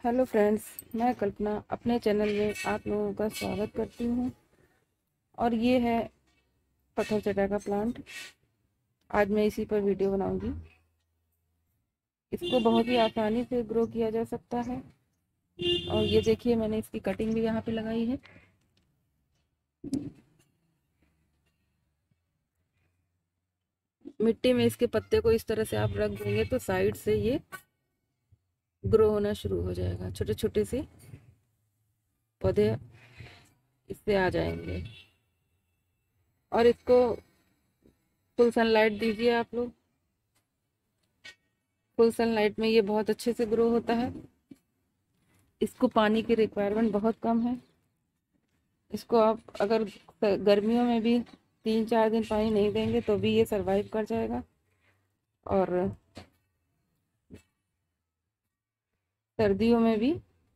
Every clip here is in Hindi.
हेलो फ्रेंड्स, मैं कल्पना अपने चैनल में आप लोगों का स्वागत करती हूँ। और ये है पत्थर चटा का प्लांट। आज मैं इसी पर वीडियो बनाऊंगी। इसको बहुत ही आसानी से ग्रो किया जा सकता है। और ये देखिए, मैंने इसकी कटिंग भी यहाँ पे लगाई है। मिट्टी में इसके पत्ते को इस तरह से आप रख देंगे तो साइड से ये ग्रो होना शुरू हो जाएगा। छोटे छोटे से पौधे इससे आ जाएंगे। और इसको फुल सनलाइट दीजिए आप लोग। फुल सनलाइट में ये बहुत अच्छे से ग्रो होता है। इसको पानी की रिक्वायरमेंट बहुत कम है। इसको आप अगर गर्मियों में भी 3-4 दिन पानी नहीं देंगे तो भी ये सरवाइव कर जाएगा। और सर्दियों में भी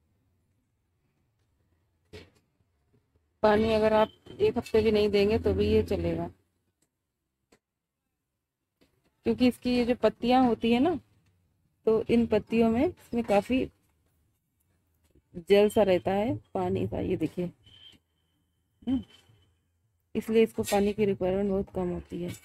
पानी अगर आप 1 हफ्ते भी नहीं देंगे तो भी ये चलेगा। क्योंकि इसकी ये जो पत्तियां होती है ना, तो इन पत्तियों में इसमें काफ़ी जल सा रहता है, पानी सा। ये देखिए, हम्म, इसलिए इसको पानी की रिक्वायरमेंट बहुत कम होती है।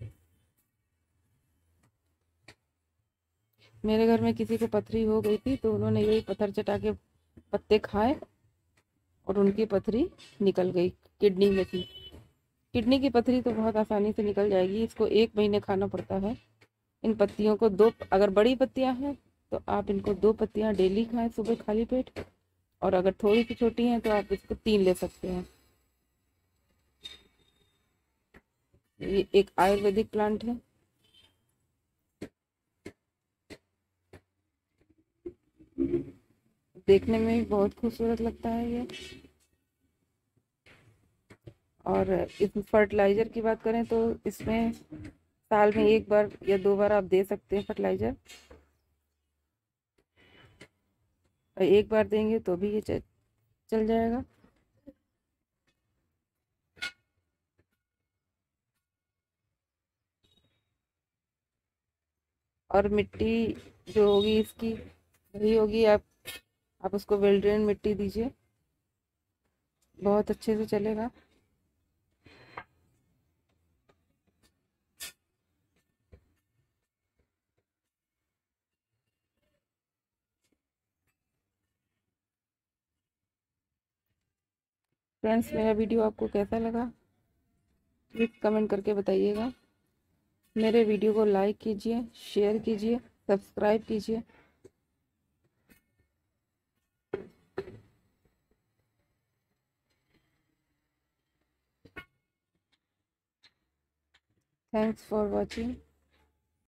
मेरे घर में किसी को पथरी हो गई थी तो उन्होंने यही पत्थर चटा के पत्ते खाए और उनकी पथरी निकल गई। किडनी में थी। किडनी की पथरी तो बहुत आसानी से निकल जाएगी। इसको 1 महीने खाना पड़ता है। इन पत्तियों को दो, अगर बड़ी पत्तियां हैं तो आप इनको 2 पत्तियां डेली खाएं सुबह खाली पेट। और अगर थोड़ी सी छोटी हैं तो आप इसको 3 ले सकते हैं। ये एक आयुर्वेदिक प्लांट है। देखने में भी बहुत खूबसूरत लगता है ये। और इस फर्टिलाइज़र की बात करें तो इसमें साल में 1 बार या 2 बार आप दे सकते हैं फर्टिलाइज़र। और 1 बार देंगे तो भी ये चल जाएगा। और मिट्टी जो होगी इसकी वही होगी। आप उसको वेल ड्रेन मिट्टी दीजिए, बहुत अच्छे से चलेगा। फ्रेंड्स, मेरा वीडियो आपको कैसा लगा प्लीज़ कमेंट करके बताइएगा। मेरे वीडियो को लाइक कीजिए, शेयर कीजिए, सब्सक्राइब कीजिए। Thanks for watching.